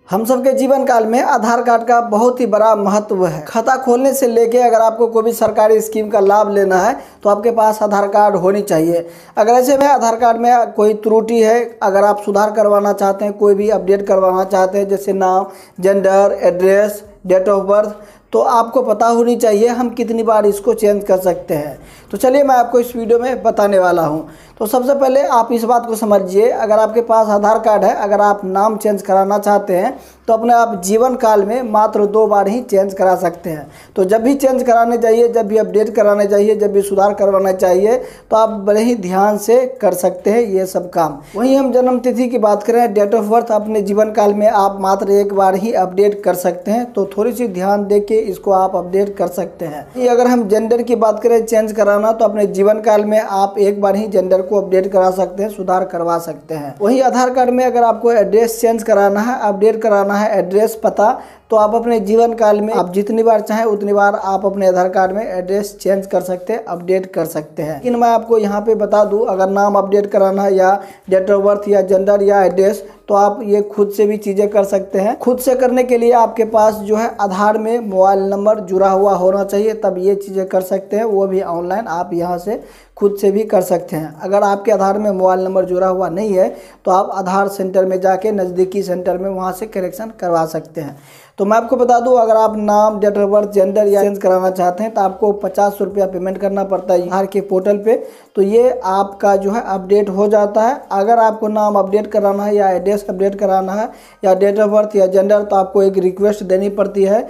हम सबके जीवन काल में आधार कार्ड का बहुत ही बड़ा महत्व है। खाता खोलने से लेके अगर आपको कोई भी सरकारी स्कीम का लाभ लेना है तो आपके पास आधार कार्ड होनी चाहिए। अगर ऐसे में आधार कार्ड में कोई त्रुटि है, अगर आप सुधार करवाना चाहते हैं, कोई भी अपडेट करवाना चाहते हैं, जैसे नाम, gender, address, date of birth, तो आपको पता होनी चाहिए हम कितनी बार इसको चेंज कर सकते हैं। तो चलिए मैं आपको इस वीडियो में बताने वाला हूं। तो सबसे पहले आप इस बात को समझिए, अगर आपके पास आधार कार्ड है, अगर आप नाम चेंज कराना चाहते हैं तो अपने आप जीवन काल में मात्र 2 बार ही चेंज करा सकते हैं। तो जब भी चेंज कराने चाहिए, जब भी अपडेट कराने चाहिए, जब भी सुधार करवाना चाहिए, तो आप बड़े ही ध्यान से कर सकते हैं ये सब काम। वहीं हम जन्म तिथि की बात करें, डेट ऑफ बर्थ अपने जीवन काल में आप मात्र 1 बार ही अपडेट कर सकते हैं। तो थोड़ी सी ध्यान दे के इसको आप अपडेट कर सकते हैं। अगर हम जेंडर की बात करें, चेंज कराना, तो अपने जीवन काल में आप 1 बार ही जेंडर को अपडेट करा सकते हैं, सुधार करवा सकते हैं। वहीं आधार कार्ड में अगर आपको एड्रेस चेंज कराना है, अपडेट कराना है, एड्रेस पता, तो आप अपने जीवन काल में आप जितनी बार चाहें उतनी बार आप अपने आधार कार्ड में एड्रेस चेंज कर सकते हैं, अपडेट कर सकते हैं। लेकिन मैं आपको यहाँ पे बता दूं, अगर नाम अपडेट कराना है या डेट ऑफ बर्थ या जेंडर या एड्रेस, तो आप ये खुद से भी चीज़ें कर सकते हैं। खुद से करने के लिए आपके पास जो है आधार में मोबाइल नंबर जुड़ा हुआ होना चाहिए, तब ये चीज़ें कर सकते हैं। वो भी ऑनलाइन आप यहाँ से खुद से भी कर सकते हैं। अगर आपके आधार में मोबाइल नंबर जुड़ा हुआ नहीं है तो आप आधार सेंटर में जाके, नज़दीकी सेंटर में, वहाँ से करेक्शन करवा सकते हैं। तो मैं आपको बता दूं, अगर आप नाम, डेट ऑफ बर्थ, जेंडर या चेंज कराना चाहते हैं तो आपको 50 रुपया पेमेंट करना पड़ता है आधार के पोर्टल पे। तो ये आपका जो है अपडेट हो जाता है। अगर आपको नाम अपडेट कराना है या एड्रेस अपडेट कराना है या डेट ऑफ बर्थ या जेंडर, तो आपको एक रिक्वेस्ट देनी पड़ती है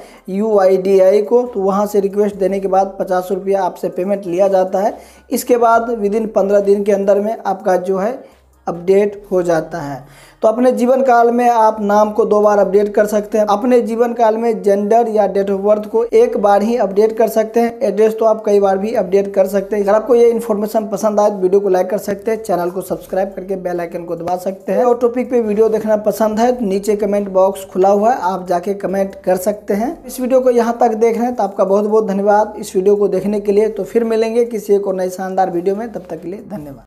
UIDAI को। तो वहाँ से रिक्वेस्ट देने के बाद 50 रुपया आपसे पेमेंट लिया जाता है। इसके बाद विदिन 15 दिन के अंदर में आपका जो है अपडेट हो जाता है। तो अपने जीवन काल में आप नाम को 2 बार अपडेट कर सकते हैं। अपने जीवन काल में जेंडर या डेट ऑफ बर्थ को 1 बार ही अपडेट कर सकते हैं। एड्रेस तो आप कई बार भी अपडेट कर सकते हैं। अगर आपको ये इन्फॉर्मेशन पसंद आए तो वीडियो को लाइक कर सकते हैं, चैनल को सब्सक्राइब करके बेल आइकन को दबा सकते हैं। और टॉपिक पे वीडियो देखना पसंद है तो नीचे कमेंट बॉक्स खुला हुआ है, आप जाके कमेंट कर सकते हैं। इस वीडियो को यहाँ तक देख रहे हैं तो आपका बहुत बहुत धन्यवाद इस वीडियो को देखने के लिए। तो फिर मिलेंगे किसी एक और नई शानदार वीडियो में, तब तक के लिए धन्यवाद।